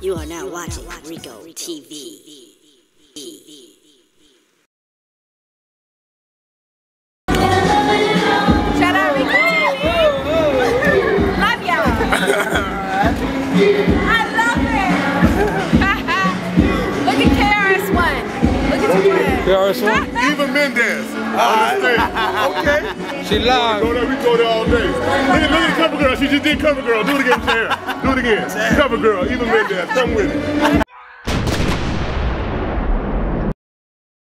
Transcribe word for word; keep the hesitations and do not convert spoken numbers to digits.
You are now watching Rico T V. Shout out Rico T V. Love y'all. I love it. Look at K R S One. Look at you. K R S One? Eva Mendes. I understand. Okay. She live. Go there, we go there all day. Look at, look at the cover girl. She just did cover girl. Do it again, Sarah. Do it again. Cover girl. Eva Mendes. Come with it.